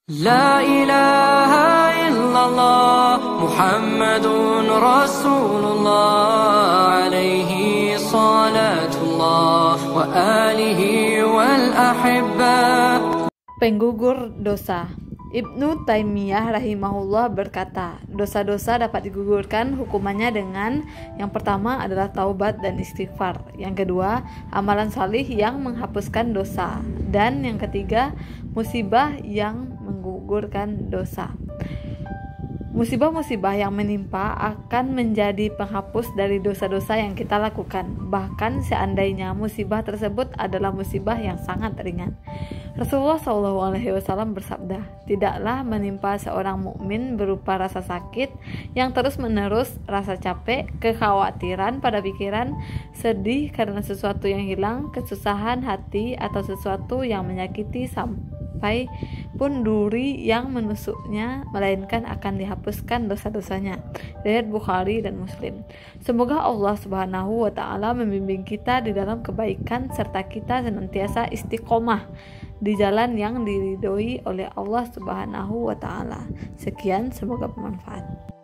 La ilaha illallah Muhammadun Rasulullah alaihi salatullah wa alihi wal ahibba. Penggugur dosa. Ibnu Taimiyah rahimahullah berkata, dosa-dosa dapat digugurkan hukumannya dengan yang pertama adalah taubat dan istighfar, yang kedua amalan salih yang menghapuskan dosa, dan yang ketiga musibah yang menggugurkan dosa. Musibah-musibah yang menimpa akan menjadi penghapus dari dosa-dosa yang kita lakukan, bahkan seandainya musibah tersebut adalah musibah yang sangat ringan. Rasulullah SAW bersabda, tidaklah menimpa seorang mukmin berupa rasa sakit yang terus-menerus, rasa capek, kekhawatiran pada pikiran, sedih karena sesuatu yang hilang, kesusahan hati atau sesuatu yang menyakiti sampai pun duri yang menusuknya, melainkan akan dihapuskan dosa-dosanya. Riwayat Bukhari dan Muslim. Semoga Allah Subhanahu wa Ta'ala membimbing kita di dalam kebaikan serta kita senantiasa istiqomah di jalan yang diridhoi oleh Allah Subhanahu wa Ta'ala. Sekian, semoga bermanfaat.